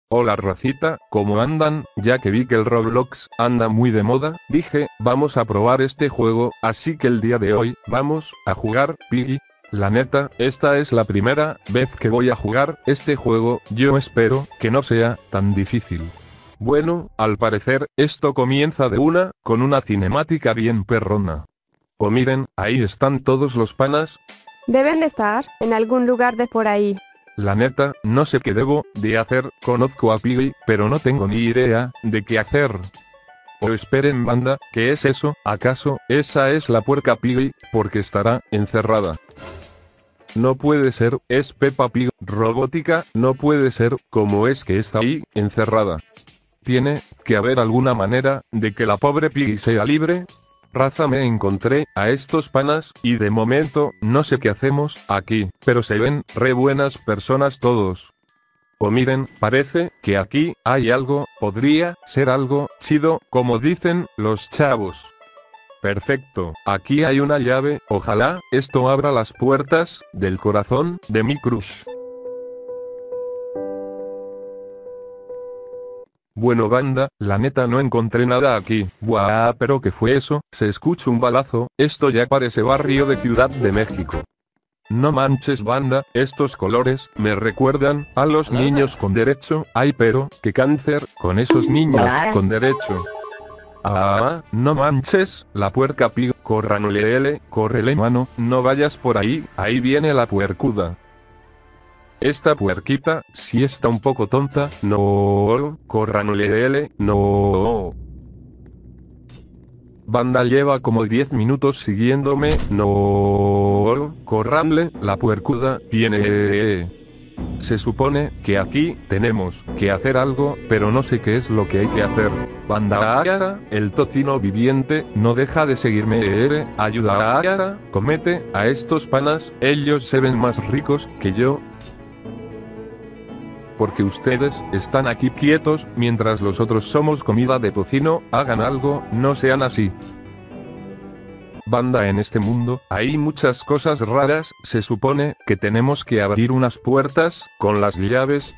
Hola racita, ¿cómo andan? Ya que vi que el Roblox anda muy de moda, dije, vamos a probar este juego, así que el día de hoy, vamos a jugar, Piggy. La neta, esta es la primera vez que voy a jugar este juego, yo espero que no sea tan difícil. Bueno, al parecer, esto comienza de una, con una cinemática bien perrona. O miren, ahí están todos los panas. Deben de estar en algún lugar de por ahí. La neta, no sé qué debo de hacer, conozco a Piggy, pero no tengo ni idea de qué hacer. O esperen banda, ¿qué es eso? ¿Acaso esa es la puerca Piggy? Porque estará encerrada. No puede ser, es Peppa Pig, robótica, no puede ser, ¿cómo es que está ahí, encerrada? Tiene que haber alguna manera de que la pobre Piggy sea libre. Raza, me encontré a estos panas, y de momento, no sé qué hacemos aquí, pero se ven re buenas personas todos. O miren, parece que aquí hay algo, podría ser algo chido, como dicen los chavos. Perfecto, aquí hay una llave, ojalá esto abra las puertas del corazón de mi crush. Bueno banda, la neta no encontré nada aquí. Buah, pero ¿qué fue eso? Se escucha un balazo, esto ya parece barrio de Ciudad de México. No manches banda, estos colores me recuerdan a los niños con derecho. Ay, pero qué cáncer con esos niños con derecho. Ah, no manches, la puerca Pig, córrele mano, no vayas por ahí, ahí viene la puercuda. Esta puerquita, si está un poco tonta, no, córranle, no. Banda lleva como 10 minutos siguiéndome, no, corranle, la puercuda, viene. Se supone que aquí tenemos que hacer algo, pero no sé qué es lo que hay que hacer. Banda Ayara, el tocino viviente, no deja de seguirme. Ayuda a Ayara, comete a estos panas, ellos se ven más ricos que yo. Porque ustedes están aquí quietos, mientras los otros somos comida de tocino, hagan algo, no sean así. Banda, en este mundo, hay muchas cosas raras, se supone que tenemos que abrir unas puertas, con las llaves.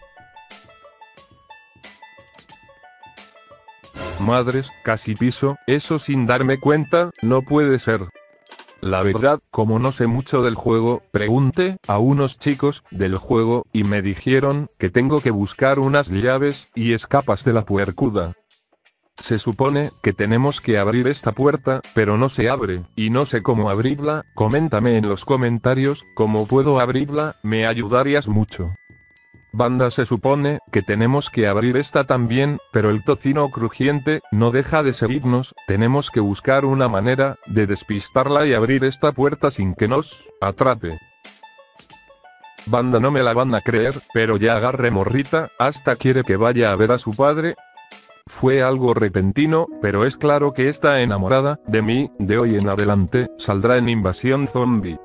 Madres, casi piso, eso sin darme cuenta, no puede ser. La verdad, como no sé mucho del juego, pregunté a unos chicos del juego, y me dijeron que tengo que buscar unas llaves y escapas de la puercuda. Se supone que tenemos que abrir esta puerta, pero no se abre, y no sé cómo abrirla. Coméntame en los comentarios cómo puedo abrirla, me ayudarías mucho. Banda, se supone que tenemos que abrir esta también, pero el tocino crujiente no deja de seguirnos, tenemos que buscar una manera de despistarla y abrir esta puerta sin que nos atrape. Banda, no me la van a creer, pero ya agarre morrita, hasta quiere que vaya a ver a su padre. Fue algo repentino, pero es claro que está enamorada de mí, de hoy en adelante, saldrá en Invasión Zombie.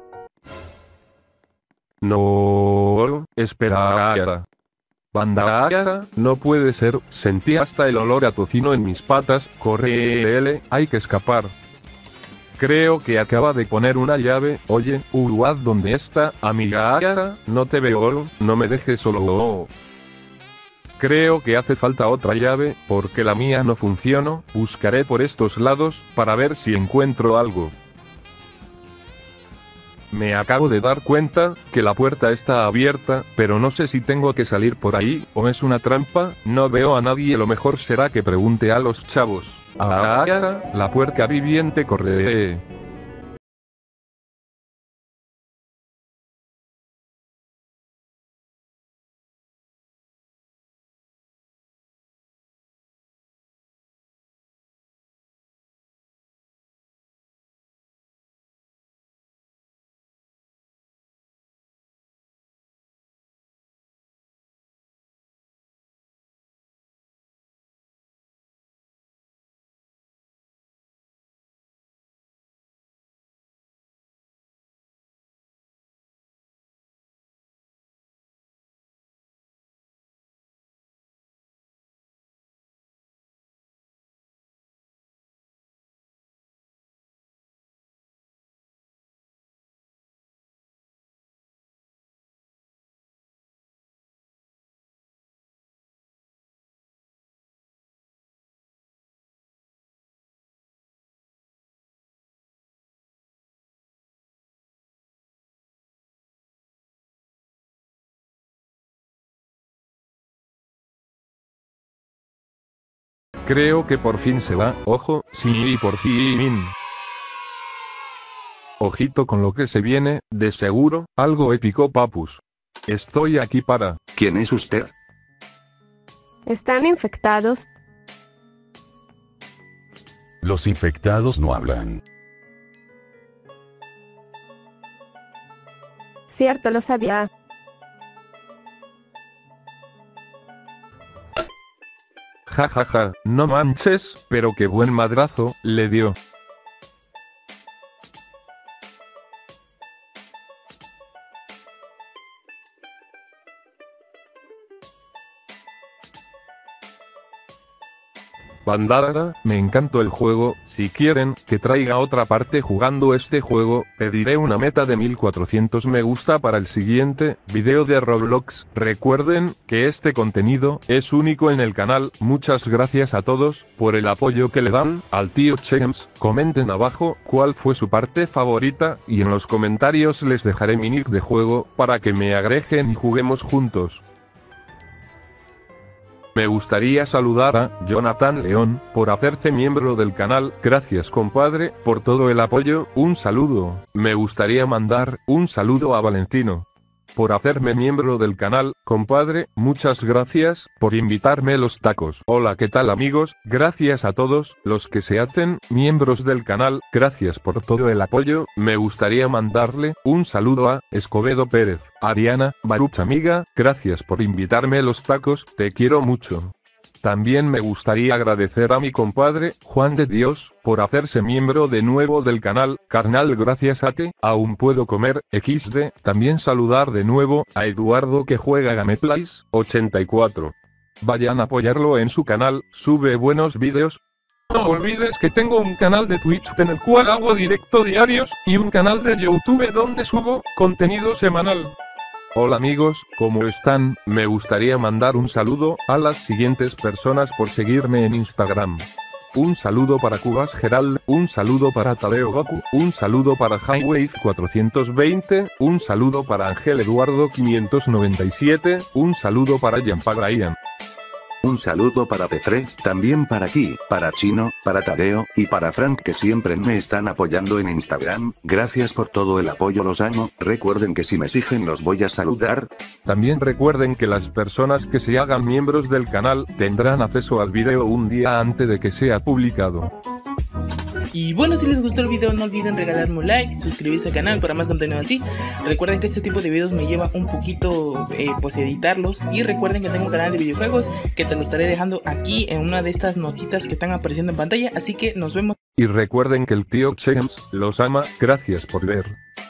No, espera. Banda Ayara, no puede ser, sentí hasta el olor a tocino en mis patas, corre hay que escapar. Creo que acaba de poner una llave, oye, Uruad, ¿dónde está, amiga Ayara? No te veo, no me dejes solo. Creo que hace falta otra llave, porque la mía no funciona, buscaré por estos lados, para ver si encuentro algo. Me acabo de dar cuenta, que la puerta está abierta, pero no sé si tengo que salir por ahí, o es una trampa, no veo a nadie, lo mejor será que pregunte a los chavos. Ah, la puerca viviente corre. Creo que por fin se va, ojo, sí, por fin. Ojito con lo que se viene, de seguro, algo épico, papus. Estoy aquí para... ¿Quién es usted? ¿Están infectados? Los infectados no hablan. Cierto, lo sabía. Ja ja ja, no manches, pero qué buen madrazo le dio. Bandada, me encantó el juego. Si quieren que traiga otra parte jugando este juego, pediré una meta de 1400 me gusta para el siguiente video de Roblox. Recuerden que este contenido es único en el canal. Muchas gracias a todos por el apoyo que le dan al tío Chems. Comenten abajo cuál fue su parte favorita y en los comentarios les dejaré mi nick de juego para que me agreguen y juguemos juntos. Me gustaría saludar a Jonathan León, por hacerse miembro del canal. Gracias compadre, por todo el apoyo, un saludo. Me gustaría mandar un saludo a Valentino, por hacerme miembro del canal. Compadre, muchas gracias por invitarme los tacos. Hola, ¿qué tal amigos? Gracias a todos los que se hacen miembros del canal. Gracias por todo el apoyo. Me gustaría mandarle un saludo a Escobedo Pérez. Ariana Baruch, amiga, gracias por invitarme los tacos, te quiero mucho. También me gustaría agradecer a mi compadre, Juan de Dios, por hacerse miembro de nuevo del canal. Carnal, gracias a ti, aún puedo comer, XD. También saludar de nuevo a Eduardo que juega Gameplays 84. Vayan a apoyarlo en su canal, sube buenos vídeos. No olvides que tengo un canal de Twitch en el cual hago directo diarios, y un canal de YouTube donde subo contenido semanal. Hola amigos, ¿cómo están? Me gustaría mandar un saludo a las siguientes personas por seguirme en Instagram. Un saludo para Cubas Gerald, un saludo para Tadeo Goku, un saludo para Highway 420, un saludo para Ángel Eduardo 597, un saludo para Yampa Brian. Un saludo para Pefre, también para Ki, para Chino, para Tadeo, y para Frank que siempre me están apoyando en Instagram. Gracias por todo el apoyo, los amo. Recuerden que si me siguen los voy a saludar. También recuerden que las personas que se hagan miembros del canal tendrán acceso al video un día antes de que sea publicado. Y bueno, si les gustó el video no olviden regalarme un like, suscribirse al canal para más contenido así. Recuerden que este tipo de videos me lleva un poquito pues editarlos. Y recuerden que tengo un canal de videojuegos que te lo estaré dejando aquí en una de estas notitas que están apareciendo en pantalla. Así que nos vemos. Y recuerden que el tío Chems los ama. Gracias por ver.